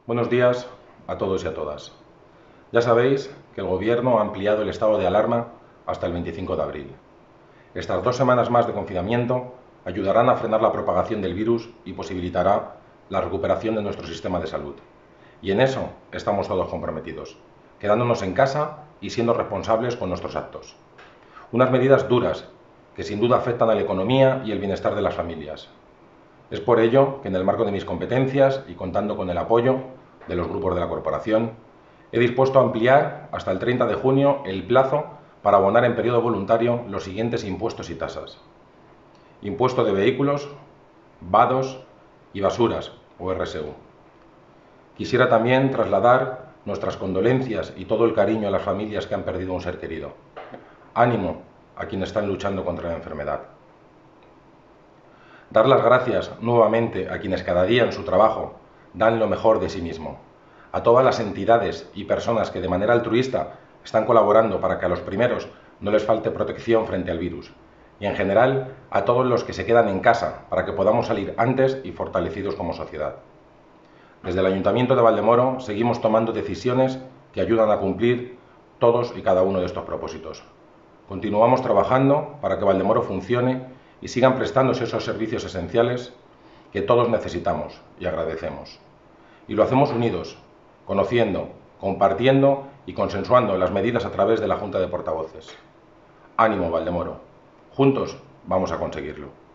Buenos días a todos y a todas. Ya sabéis que el Gobierno ha ampliado el estado de alarma hasta el 25 de abril. Estas 2 semanas más de confinamiento ayudarán a frenar la propagación del virus y posibilitará la recuperación de nuestro sistema de salud. Y en eso estamos todos comprometidos, quedándonos en casa y siendo responsables con nuestros actos. Unas medidas duras que sin duda afectan a la economía y el bienestar de las familias. Es por ello que en el marco de mis competencias y contando con el apoyo de los grupos de la corporación, he dispuesto a ampliar hasta el 30 de junio el plazo para abonar en periodo voluntario los siguientes impuestos y tasas. Impuesto de vehículos, vados y basuras o RSU. Quisiera también trasladar nuestras condolencias y todo el cariño a las familias que han perdido un ser querido. Ánimo a quienes están luchando contra la enfermedad. Dar las gracias nuevamente a quienes cada día en su trabajo dan lo mejor de sí mismo. A todas las entidades y personas que de manera altruista están colaborando para que a los primeros no les falte protección frente al virus. Y en general a todos los que se quedan en casa para que podamos salir antes y fortalecidos como sociedad. Desde el Ayuntamiento de Valdemoro seguimos tomando decisiones que ayudan a cumplir todos y cada uno de estos propósitos. Continuamos trabajando para que Valdemoro funcione y sigan prestándose esos servicios esenciales que todos necesitamos y agradecemos. Y lo hacemos unidos, conociendo, compartiendo y consensuando las medidas a través de la Junta de Portavoces. Ánimo, Valdemoro. Juntos vamos a conseguirlo.